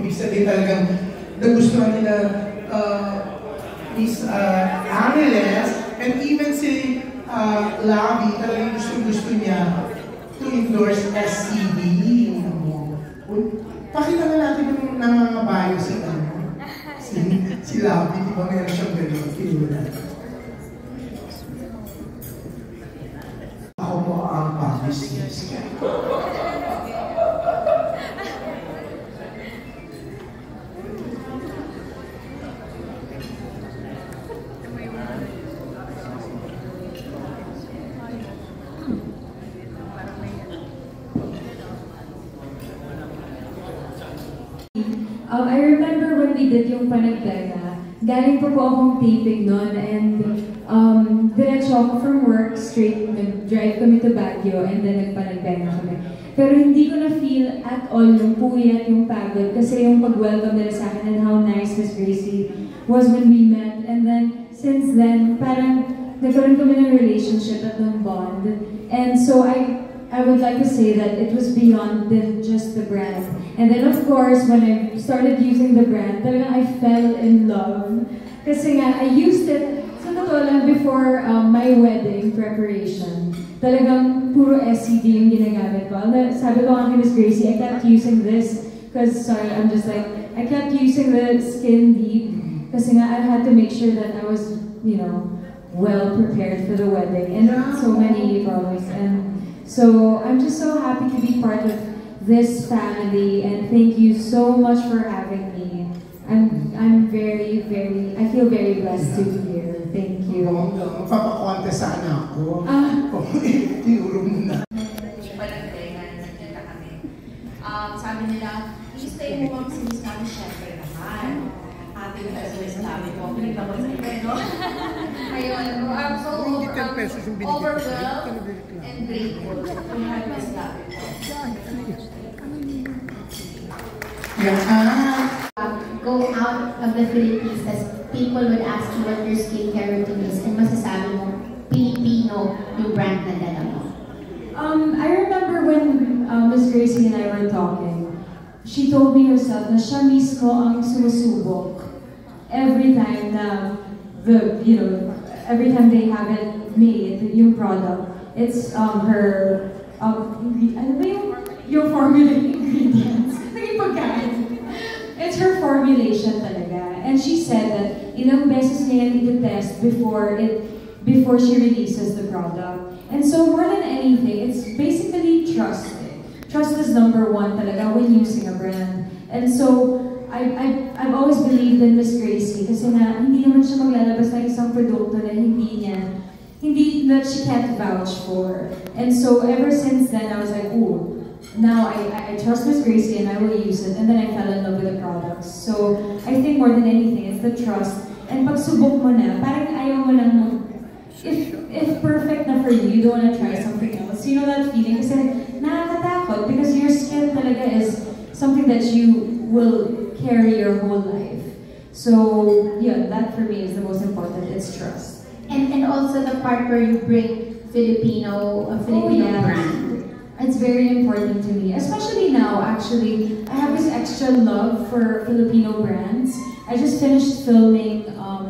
Ibig sabihin talagang nagustuhan nila Miss Angeles, and even si Lavi, talagang gusto niya to endorse SCD. Pakita na natin yung nangangabayo si Lavi, di ba meron siyang gano'n? Kilula. Ako po ang publicist. I remember when we did yung Panagbenga, galing po akong taping nun, and diretso ako from work, straight, nag-drive kami to Baguio, and then nagpanagbenga kami. Pero hindi ko na-feel at all yung puyat, yung pagod, kasi yung pag-welcome nila sa akin and how nice Miss Gracie was when we met. And then, since then, parang nagkaroon kami ng relationship at ng bond. And so I would like to say that it was beyond than just the brand. And then of course, when I started using the brand, talagang I fell in love. Kasi nga, I used it, sa totoo lang, before my wedding preparation. Talagang puro SCD yung ginagamit ko. Sabi ko kay Miss Gracie, I kept using this because, sorry, I'm just like, I kept using the Skin Deep kasi nga I had to make sure that I was, you know, well prepared for the wedding and so many problems. And so I'm just so happy to be part of this family, and thank you so much for having me. I'm very, I feel very blessed to be here. Thank you. Magpapakonte sana ako. Iuro mo na. Sabi nila, i-stay mo ma'am si Miss Kami, syempre naman. Ating Miss Kami po, pinaglaban sa iba, no? Ayun, I'm so overwhelmed and grateful to have Miss Kami po. Go out of the Philippines as people would ask you what your skincare routine is, and masasabi mo, Filipino yung brand na dala mo. I remember when Miss Gracie and I were talking, she told me herself na siya mismo ang sumusubok every time na every time they have it made, yung product. It's her, ano ba yung formula ingredients? Naging pagkain. It's her formulation talaga. And she said that ilang beses niya yan i-test before she releases the product. And so more than anything, it's basically trust. Trust is number one talaga when using a brand. And so I've always believed in Miss Gracie kasi na hindi naman siya maglalabas ng isang produkto na that she can't vouch for. And so ever since then, I was like, ooh, now I trust Miss Gracie and I will use it. And then I fell in love with the products. So I think more than anything, it's the trust. And pag subok mo na, parang ayaw mo lang if perfect na for you, you don't want to try something else. You know that feeling? Kasi nakakatakot because your skin talaga is something that you will carry your whole life. So yeah, that for me is the most important. It's trust. And also the part where you bring Filipino brand. It's very important to me, especially now. Actually, I have this extra love for Filipino brands. I just finished filming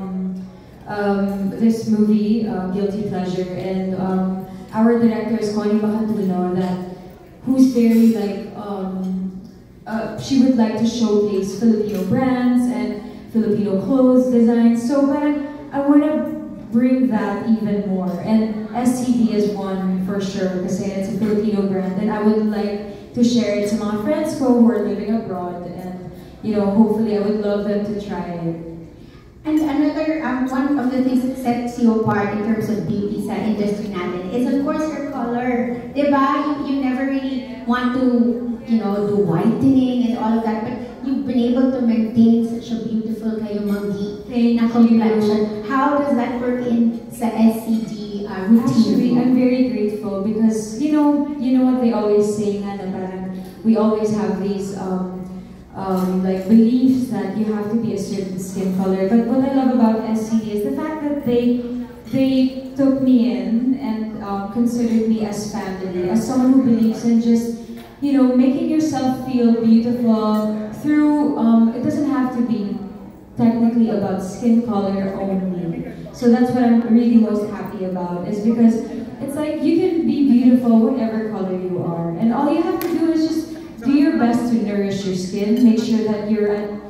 this movie, Guilty Pleasure, and our director is Connie Bacatuno, who's very like she would like to showcase Filipino brands and Filipino clothes designs. So, I want to bring that even more. And STD is one for sure because it's a Filipino brand, and I would like to share it to my friends who are living abroad, and hopefully I would love them to try it. And another one of the things that sets you apart in terms of beauty sa industry natin is of course your color. Diba? You never really want to do whitening and all of that, but you've been able to maintain such a beautiful kayo-magi na complexion. How does that work in sa SCD routine? Actually, I'm very grateful because you know what they always say nga na parang we always have these like beliefs that you have to be a certain skin color. But what I love about SCD is the fact that they they took me in and considered me as family, as someone who believes in just, you know, making yourself feel beautiful through, it doesn't have to be technically about skin color only. So that's what I'm really most happy about, is because it's like you can be beautiful whatever color you are. And all you have to do is just do your best to nourish your skin, make sure that you're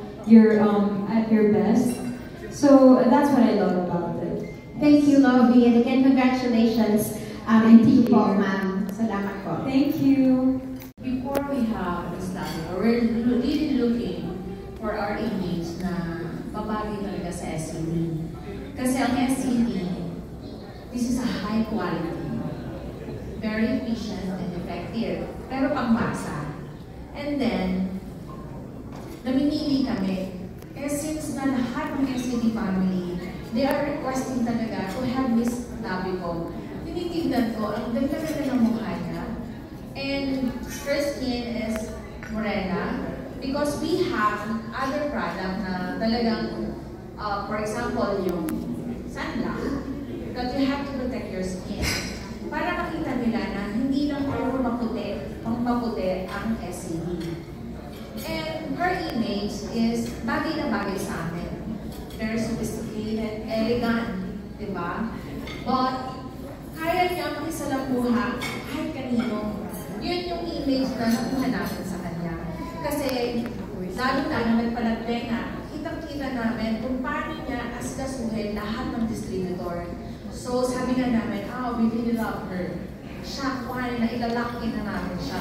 at your best. So that's what I love about it. Thank you, Lovey. And again, congratulations. And thank you po, ma'am. Salamat po. Thank you. Before we have this study, we're really looking for our image na babagay talaga sa SCD. Kasi ang SCD, this is a high quality, very efficient and effective, pero pangmasa. And then, namimili kami. Eh since na lahat ng SCD family, they are requesting talaga to have Miss Labico. Tinitignan ko, ang ganda-ganda ng mukha niya. And first in is Morena, because we have other product na talagang, for example, yung sunblock, that you have to protect your skin. Para makita nila na hindi lang puro maputi ang SCD. And her image is bagay na bagay sa amin. Very sophisticated, elegant, di ba? But, kaya niya makisalamuha kahit kanino. Yun yung image na nakuha natin sa kanya. Kasi, lalo na nagpalatbenga, kitang-kita namin kung paano niya asikasuhin lahat ng distributor. So, sabi nga namin, we really love her. Siya, kuhanin na ilalaki na namin siya.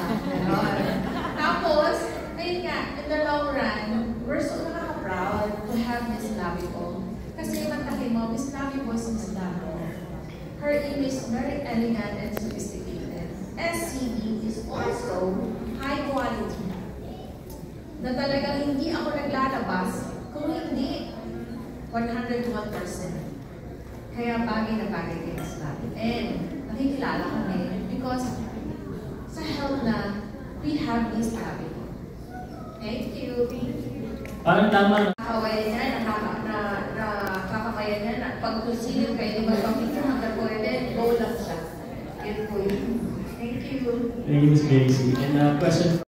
Tapos, ayun nga, in the long run, we're so nakaka-proud to have Miss Labico. Kasi matake mo, Miss Labico is Miss Labico. Her image is very elegant and sophisticated. SCD is also high quality. Na talagang hindi ako naglalabas kung hindi 100 to 1%. Kaya bagay na bagay kay Miss Labico. And nakikilala kami because sa health na we have Miss Labico. Thank you. Parang tama. Nakakawayan niya, nakakakayan niya, na pag kusilip kayo, di ba pag-picture hanggang pwede, go lang siya. Yun po yun. Thank you. Thank you, Miss Gracie. And question